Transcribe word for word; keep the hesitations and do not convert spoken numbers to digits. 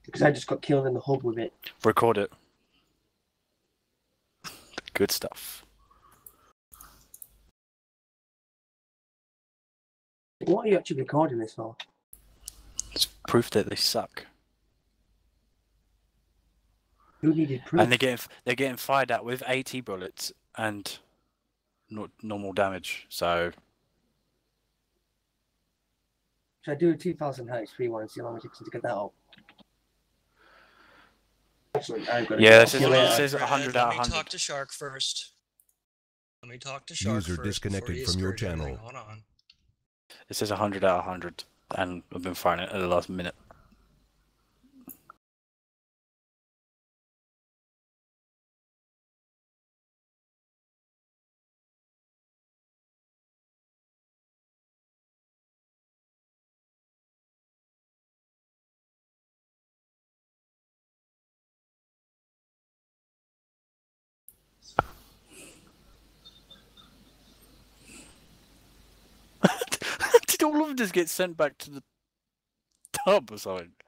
Because I just got killed in the hub with it. Record it. Good stuff. What are you actually recording this for? It's proof that they suck. Who needed proof? And they're getting they're getting fired at with AT bullets and not normal damage. So Should I do a two thousand H P one and see how long it takes to get that up? Actually, I'm gonna yeah, go. it says, it says Brad, one hundred let out of me one hundred. talk to Shark first. Let me talk to Shark User first disconnected before you from your discourage channel. everything. Hold on. It says one hundred out of one hundred, and I've been firing it at the last minute. Did all of them just get sent back to the tub or something?